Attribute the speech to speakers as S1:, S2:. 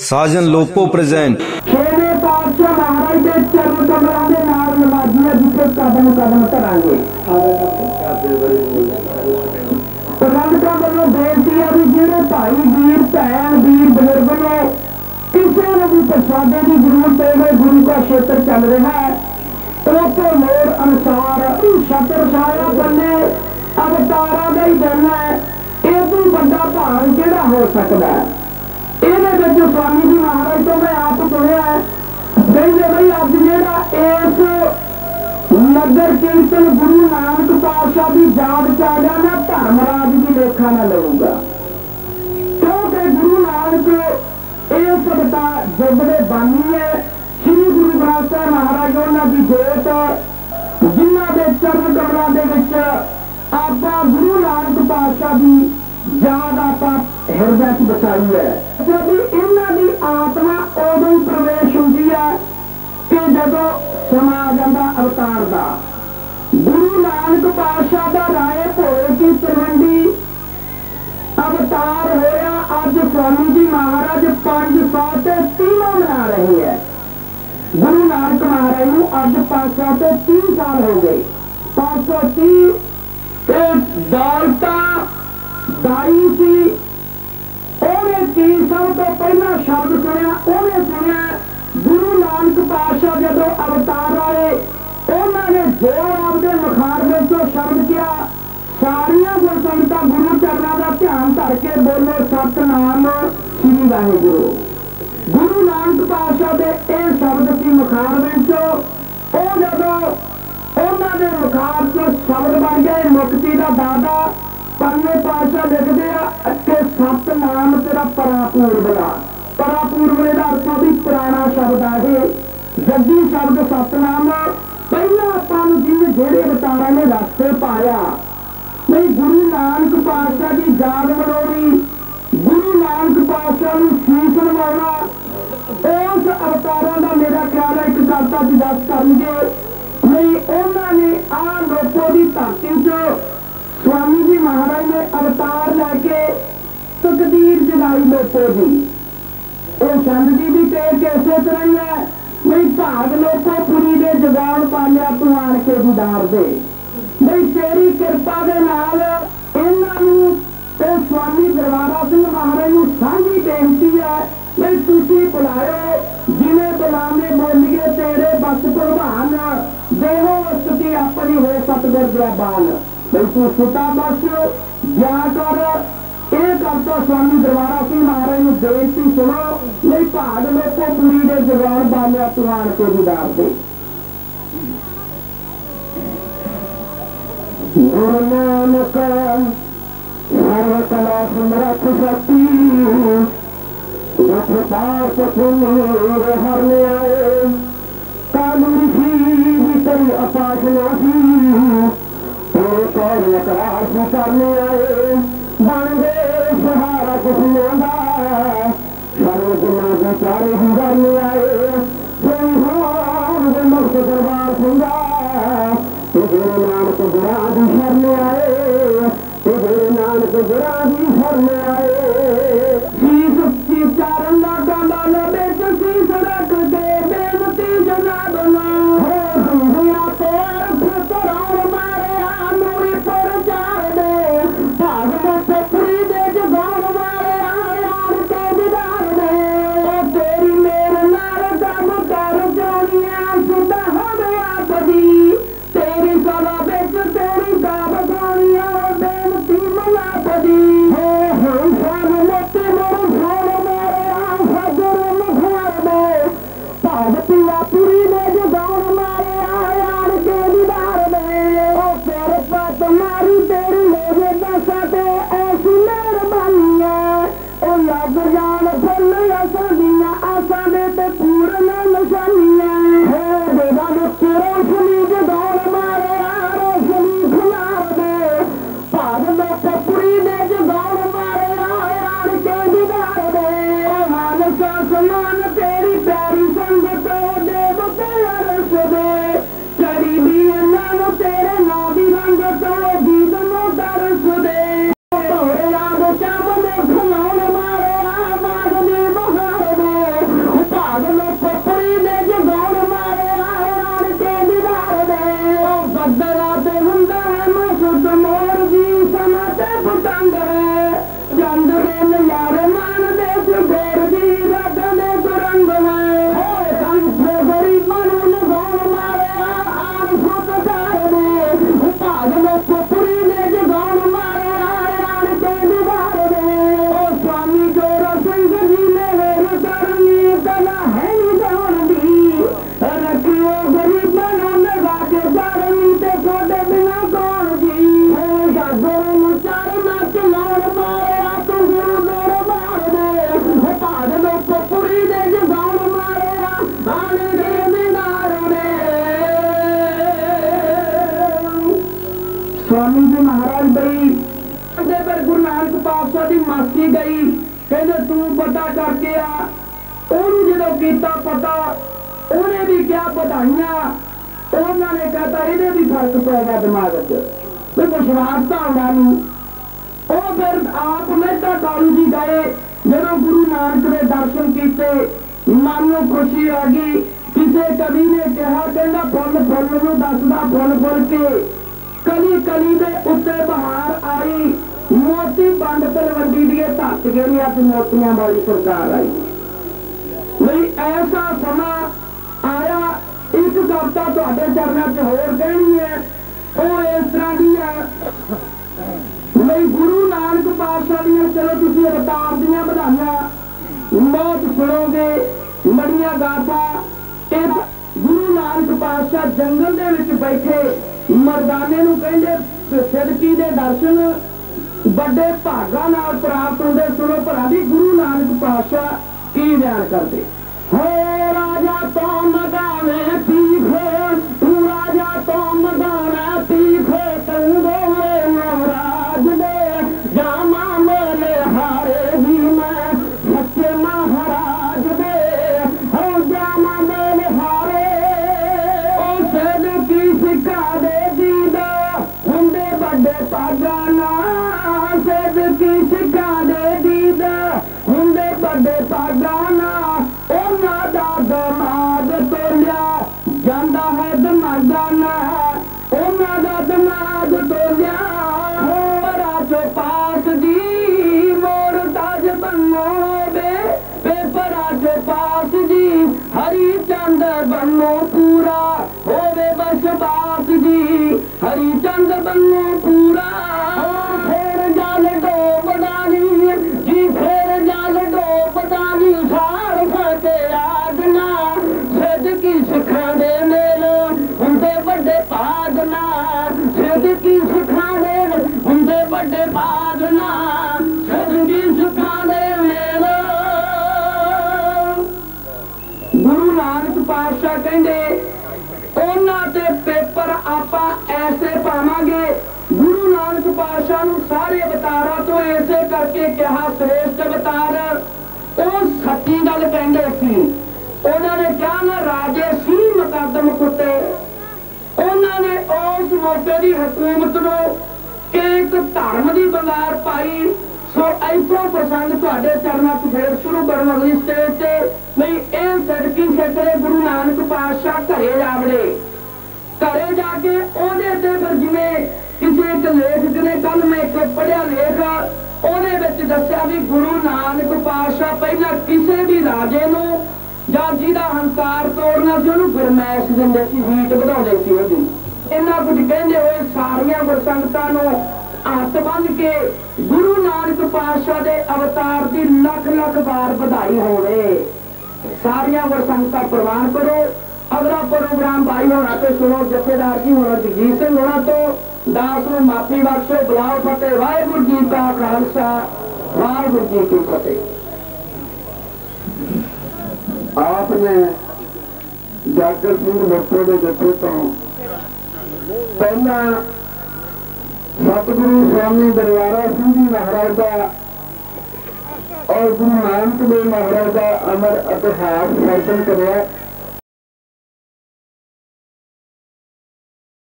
S1: साजन लोपो present.
S2: छेवें पातशाह महाराज के चरण कमलों के नाल नमाजिया जिसे कदम कदम करांगे। प्रबंधकों वालों बेनती है भी जिहड़े भाई वीर भैन वीर बजुर्ग ने किसी को भी प्रसादे की जरूरत है, गुरु का क्षेत्र चल रहा है, तो लोड़ अनुसार छत्र छाया बने अवतारा का ही दिन है। ये तो बड़ा भाग किहड़ा हो सकता है। ये स्वामी जी महाराज तो मैं आप सुनिया है कहते भाई अज जेड़ा इस नगर कीर्तन गुरु नानक पातशाह की याद च आ गया, मैं धर्मराज की लेखा न लूंगा, क्योंकि गुरु नानक इस जुग के बानी है। श्री गुरु ग्रंथ साहिब महाराज उन्होंने जोत जिन्हों के चरण कमलों के आप गुरु नानक पातशाह की याद आप हृदय च बचाई है। जब इन्हों की आत्मा उदों प्रवेश होती है कि जदों समा आ जाता अवतार का। गुरु नानक पातशाह का राय भोए की तलवंडी अवतार होया। अज स्वामी जी महाराज 530 मना रहे हैं। गुरु नानक महाराज को अज 530 साल हो गए। 530 दौलता दाई सी उन्हें की सब तो पहला शब्द सुनिया, उन्हें सुनिया गुरु नानक पातशाह जदों अवतार आए उन्होंने जो आपके मुखारबे चो शब्द किया, सारिया गुरसंगतां गुरु चरणों का ध्यान धर के बोलो सतनाम श्री वाहिगुरु। गुरु नानक पातशाह के यह शब्द सी मुखारबे चो, जदों उन्होंने मुखार चो शब्द बन गए मुक्ति का दादा। पंजे पातशाह लिखते हैं कि सतनाम तेरा परापूर्वला। परापूर्वले का अर्थ भी पुराना शब्द है, जद्दी शब्द सतनाम। पहला अपन जिन जेड़े अवतारा ने रास्ते पाया नहीं गुरु नानक पातशाह की याद मनानी, गुरु नानक पातशाह को शीश नवाना, उस अवतारा का मेरा ख्याल है एक करता जी दस करनगे नहीं। उन्होंने आ लोगों की धरती च स्वामी जी महाराज ने अवतार लैके तकदीर जगाई लोगों की। वो छंद की भी टेक इसे तरह ही है नहीं भाग लोगों पुरी दे जगान पालिया तू आन के दीदार दे नहीं तेरी कृपा के नाल इन्हों स्वामी दरबारा सिंह महाराज को सांझी बेनती है नहीं तुसी बुलायो जिन्हें बुलाने बोलिए तेरे बस प्रधान देहो स्तुति अपनी हो सतगुर जबान भाई तू सुता बस जा कर एक करता स्वामी दरबारा सिंह महाराज को बेनती सुनो नहीं भाग लोगों पूरी दे जगान बालिया तू आन के दीदार दे। गुरु नानक सर्व कला समरथ शक्ति रथ पास हरने आए कालू ऋषि तेरी अपासना तेरे करार से करने आए बन गए सहारा कुछ लिया सर्व गुना के चारे ही करने आए मुक्त दरबार सुंगा तेरे नानक गुरा दी शरने आए तेरे नानक गुरा दी शरने आए। शीश चारण का गाला बेच शीश रख दे बेनती जनाब ना जी महाराज बई पर गुरु नानक पातशाह की मासी गई कहते तू पता करके आ। जो किया पता उन्हें भी क्या बधाइयां उन्होंने कहता ये भी फर्क पेगा दिमाग च विश्वास तो आना नहीं। वो फिर आप मेहता कालू जी गए जो गुरु नानक ने दर्शन किए मन में खुशी आ गई। किसी कवि ने कहा कहना फुल फुल नूं दसदा फुल फुल के कली कली दे उत्ते बहार आई मोती बंद तलवंडी दिए धरत गई अज मोतियां वाली सरकार आई। नहीं ऐसा समा आया एक कविता तुहाडे चरणों च होर कहनी है वो इस तरह की है। नहीं गुरु नानक पातशाह दी चलो तुसीं अवतार दियां बधाइयां मौत सुनोगे बड़ियां गाथा। एक गुरु नानक पातशाह जंगल दे विच बैठे मरदाने नूं कहंदे सिदकी दे दर्शन बड़े भागा नाल प्राप्त होंदे। सुनो भरा भी गुरु नानक पातशाह की बयान करते हो राजा तो मगावे तीखे तू राजा तो मगावे तीखे कंगोले नवराज दे जामा मेले हारे भी मैं सच्चे महाराज दे हो जामा मेले हारे ओ सद की सिखा दे दीदा हुंदे बड़े पागाना सद की सिखा दे दीदा हुंदे बड़े पागाना दमाद तोलिया जाता है दमादाना उन्होंने दमाद तोलिया चो पास जी मोर ताज बनो बे पेपरा चो पास जी हरी चंद बनो पूरा होवे बस बास जी हरी चंद बनो पूरा फिर जाल डोब डाली जी फिर जाल डोब डाली सार फटे की सिखा दे मेरे हुंदे बड़े पादना सिद्ध की सिखा दे हुंदे बड़े पादना सिद्ध की सिखा दे मेरे। गुरु नानक पातशाह कहंदे उन्हां दे पेपर आपां ऐसे पावांगे। गुरु नानक पातशाह नूं सारे अवतारां तो ऐसे करके कहा श्रेष्ठ अवतार वो सच्ची गल कहंदे सी। उन्होंने क्या ना राजे सी मुकदम कुत्ते उन्होंने उस मौके की हुकूमत को एक धर्म की बंगार पाई। सो ऐसा प्रसंग तुहाडे चरणों च फिर शुरू करन अगली स्टेज से नहीं ये सड़की सैकड़े गुरु नानक पातशाह घरे जावड़े घरे जाके ओहदे ते फिर जिवें किसी एक लेखक ने कल मैं एक पढ़िया लेख ओहदे विच दस्सिया भी गुरु नानक पातशाह पहला किसी भी राजे नूं ਜਾਂ ਜਿਹਦਾ ਹੰਕਾਰ ਤੋੜਨਾ ਸੀ ਉਹਨੂੰ ਗਰਮੈਸ਼ ਦਿੰਦੇ ਸੀ ਹੀਟ ਵਧਾਉਂਦੇ ਸੀ ਉਹਦੀ। ਇੰਨਾ ਕੁਝ ਕਹਿੰਦੇ ਹੋਏ ਸਾਰੀਆਂ ਗੁਰਸੰਗਤਾਂ ਨੂੰ ਹੱਥ ਬੰਨ੍ਹ ਕੇ ਗੁਰੂ ਨਾਨਕ ਪਾਤਸ਼ਾਹ ਦੇ ਅਵਤਾਰ ਦੀ ਲੱਖ ਲੱਖ ਵਾਰ ਵਧਾਈ ਹੋਵੇ। ਸਾਰੀਆਂ ਗੁਰਸੰਗਤਾਂ ਪ੍ਰਵਾਨ ਕਰੋ। ਅਗਲਾ ਪ੍ਰੋਗਰਾਮ ਭਾਈ ਹੋਣਾ ਤੇ ਸੁਣੋ ਜਥੇਦਾਰ ਜੀ ਹੋਣਾ ਜਗਜੀਤ ਸਿੰਘ ਹੋਣਾ ਤੋਂ ਦਾਸ ਨੂੰ ਮਾਫੀ ਬਖਸ਼ੋ ਬੁਲਾਓ ਫਤਿਹ। ਵਾਹਿਗੁਰੂ ਜੀ ਕਾ ਖਾਲਸਾ ਵਾਹਿਗੁਰੂ ਜੀ ਕੀ ਫਤਿਹ। आपने जागर सिंह बट्टो के जत्थे तो पहला सतगुरु स्वामी दरबारा सिंह जी महाराज का और गुरु नानक देव महाराज का अमर इतिहास दर्शन कराया।